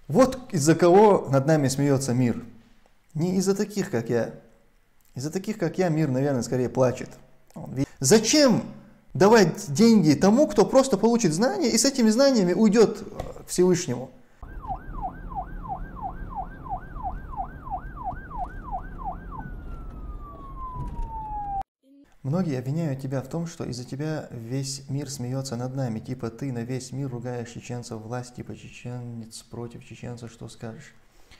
Вот из-за кого над нами смеется мир. Не из-за таких, как я. Из-за таких, как я, мир, наверное, скорее плачет. Зачем давать деньги тому, кто просто получит знания и с этими знаниями уйдет к Всевышнему? Многие обвиняют тебя в том, что из-за тебя весь мир смеется над нами. Типа ты на весь мир ругаешь чеченцев, власть, типа чеченец против чеченца, что скажешь?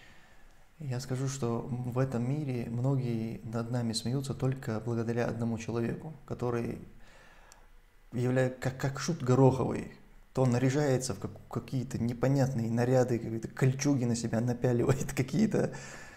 Я скажу, что в этом мире многие над нами смеются только благодаря одному человеку, который является как шут гороховый. То он наряжается в какие-то непонятные наряды, какие-то кольчуги на себя напяливает, какие-то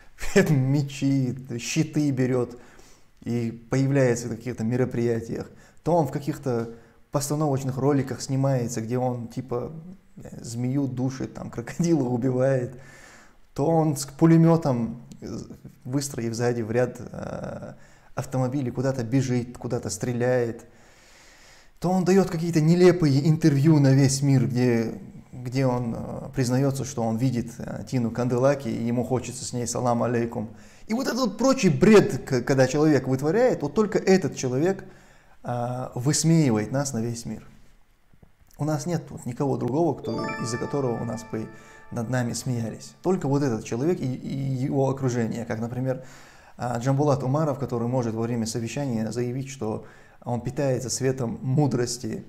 мечи, щиты берет и появляется в каких-то мероприятиях. То он в каких-то постановочных роликах снимается, где он типа змею душит, там крокодила убивает. То он с пулеметом, выстроив сзади в ряд автомобилей, куда-то бежит, куда-то стреляет. То он дает какие-то нелепые интервью на весь мир, где он признается, что он видит Тину Канделаки, и ему хочется с ней салам алейкум. И вот этот прочий бред, когда человек вытворяет, вот только этот человек высмеивает нас на весь мир. У нас нет вот никого другого, из-за которого у нас бы над нами смеялись. Только вот этот человек и его окружение, как, например, Джамбулат Умаров, который может во время совещания заявить, что он питается светом мудрости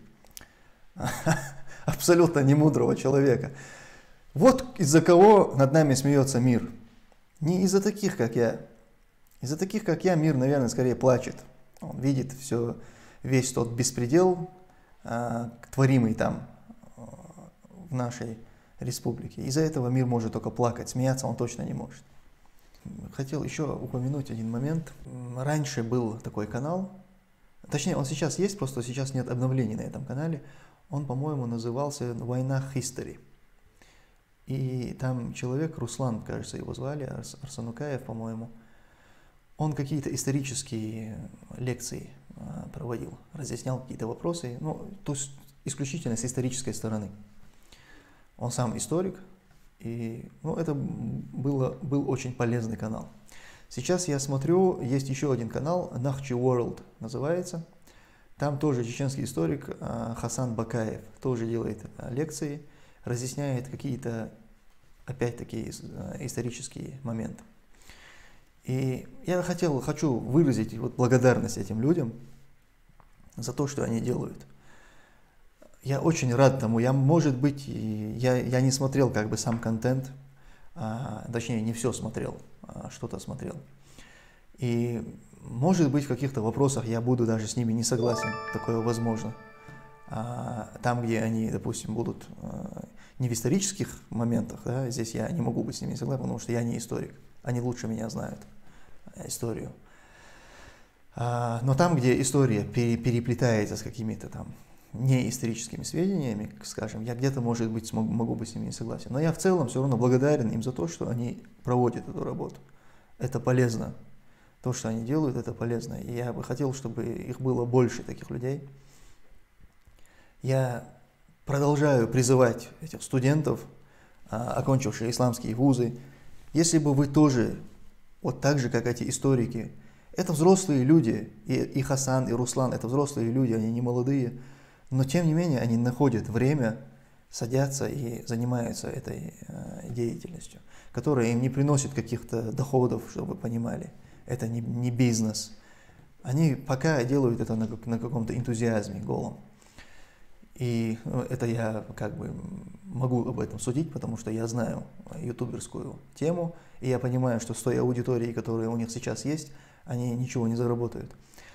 абсолютно немудрого человека. Вот из-за кого над нами смеется мир. Не из-за таких, как я. Из-за таких, как я, мир, наверное, скорее плачет. Он видит весь тот беспредел, творимый там, в нашей республике. Из-за этого мир может только плакать, смеяться он точно не может. Хотел еще упомянуть один момент. Раньше был такой канал, точнее, он сейчас есть, просто сейчас нет обновлений на этом канале. Он, по-моему, назывался «Война History». И там человек, Руслан, кажется, его звали, Арсанукаев, по-моему, он какие-то исторические лекции проводил, разъяснял какие-то вопросы, ну, то есть исключительно с исторической стороны. Он сам историк, и это был очень полезный канал. Сейчас я смотрю, есть еще один канал, Nahchi World называется. Там тоже чеченский историк Хасан Бакаев тоже делает лекции, разъясняет какие-то, опять-таки, исторические моменты. И я хочу выразить благодарность этим людям за то, что они делают. Я очень рад тому. Может быть, я не смотрел сам контент, точнее, не все смотрел, что-то смотрел. И, может быть, в каких-то вопросах я буду даже с ними не согласен, такое возможно. Там, где они, допустим, будут не в исторических моментах, да, здесь я не могу быть с ними согласен, потому что я не историк. Они лучше меня знают историю. Но там, где история переплетается с какими-то там неисторическими сведениями, скажем, я где-то, может быть, могу быть с ними не согласен. Но я в целом все равно благодарен им за то, что они проводят эту работу. Это полезно. То, что они делают, это полезно. И я бы хотел, чтобы их было больше, таких людей. Я продолжаю призывать этих студентов, окончивших исламские вузы, если бы вы тоже, вот так же, как эти историки, это взрослые люди, и Хасан, и Руслан, это взрослые люди, они не молодые, но тем не менее они находят время, садятся и занимаются этой деятельностью, которая им не приносит каких-то доходов, чтобы вы понимали. Это не бизнес. Они пока делают это на каком-то энтузиазме голом. И это я могу об этом судить, потому что я знаю ютуберскую тему, и я понимаю, что с той аудиторией, которая у них сейчас есть, они ничего не заработают.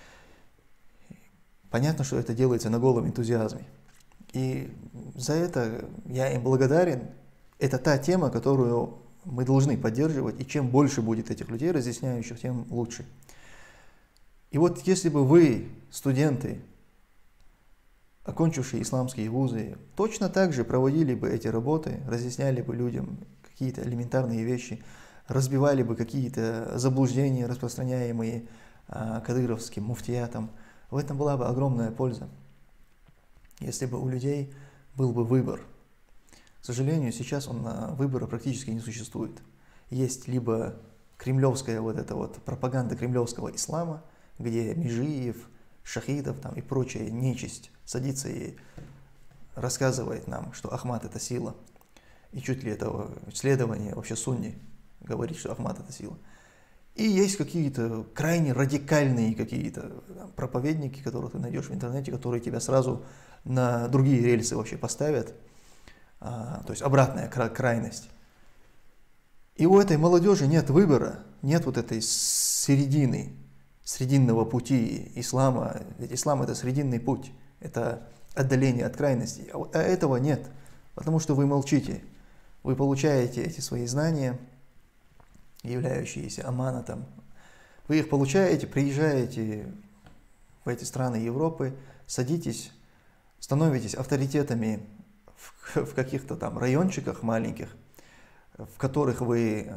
Понятно, что это делается на голом энтузиазме. И за это я им благодарен. Это та тема, которую мы должны поддерживать, и чем больше будет этих людей, разъясняющих, тем лучше. И вот если бы вы, студенты, окончившие исламские вузы, точно так же проводили бы эти работы, разъясняли бы людям какие-то элементарные вещи, разбивали бы какие-то заблуждения, распространяемые кадыровским муфтиятом, в этом была бы огромная польза, если бы у людей был бы выбор. К сожалению, сейчас выбора практически не существует. Есть либо кремлевская вот эта вот пропаганда кремлевского ислама, где Межиев, Шахидов там и прочая нечисть садится и рассказывает нам, что Ахмад это сила. И чуть ли это исследование вообще сунни говорит, что Ахмад это сила. И есть какие-то крайне радикальные какие-то проповедники, которых ты найдешь в интернете, которые тебя сразу на другие рельсы вообще поставят. То есть обратная крайность. И у этой молодежи нет выбора, нет вот этой середины, срединного пути ислама. Ведь ислам это срединный путь, это отдаление от крайностей. А этого нет, потому что вы молчите. Вы получаете эти свои знания, являющиеся аманатом. Вы их получаете, приезжаете в эти страны Европы, садитесь, становитесь авторитетами в каких-то там райончиках маленьких, в которых вы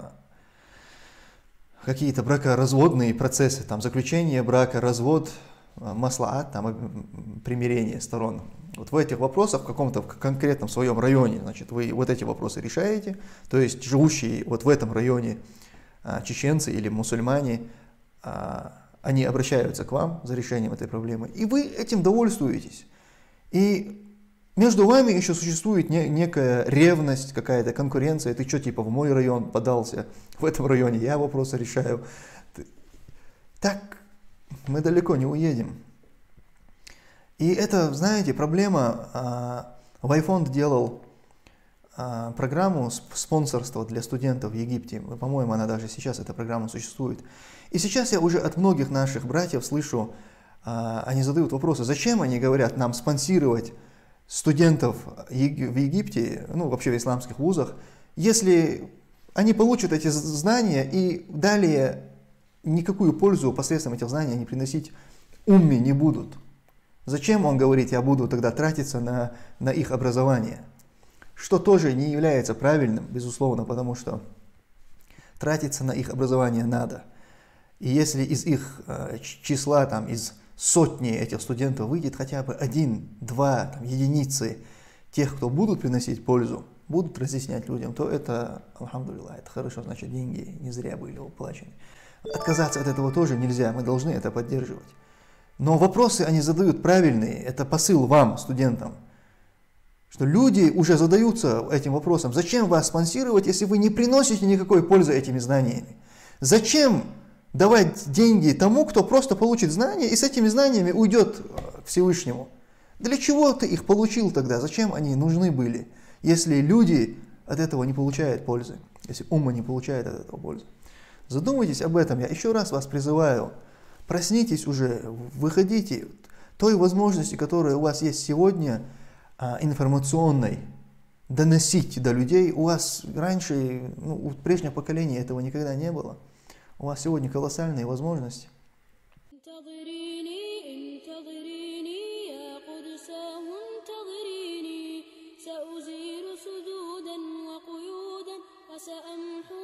какие-то бракоразводные процессы, там заключение брака, развод, маслаат, там примирение сторон. Вот в этих вопросах в каком-то конкретном своем районе, значит, вы вот эти вопросы решаете, то есть живущие вот в этом районе чеченцы или мусульмане, они обращаются к вам за решением этой проблемы, и вы этим довольствуетесь. И между вами еще существует некая ревность, какая-то конкуренция. Ты что, типа, в мой район подался, в этом районе я вопросы решаю. Так мы далеко не уедем. И это, знаете, проблема. Вайфонд делал программу спонсорства для студентов в Египте. По-моему, она даже сейчас, эта программа существует. И сейчас я уже от многих наших братьев слышу, они задают вопросы, зачем они говорят нам спонсировать студентов в Египте, ну вообще в исламских вузах, если они получат эти знания и далее никакую пользу посредством этих знаний они приносить умме не будут. Зачем, он говорит, я буду тогда тратиться на их образование? Что тоже не является правильным, безусловно, потому что тратиться на их образование надо. И если из их числа, там, из сотни этих студентов выйдет хотя бы 1-2 единицы тех, кто будут приносить пользу, будут разъяснять людям, то это, алхамдулилlah, это хорошо, значит, деньги не зря были уплачены. Отказаться от этого тоже нельзя, мы должны это поддерживать. Но вопросы они задают правильные, это посыл вам, студентам, что люди уже задаются этим вопросом, зачем вас спонсировать, если вы не приносите никакой пользы этими знаниями? Зачем давать деньги тому, кто просто получит знания и с этими знаниями уйдет к Всевышнему? Для чего ты их получил тогда? Зачем они нужны были, если люди от этого не получают пользы, если умма не получает от этого пользы? Задумайтесь об этом, я еще раз вас призываю. Проснитесь уже, выходите. Той возможности, которая у вас есть сегодня, информационной, доносить до людей, у вас раньше, у прежнего поколения этого никогда не было. У вас сегодня колоссальные возможности. سأمحو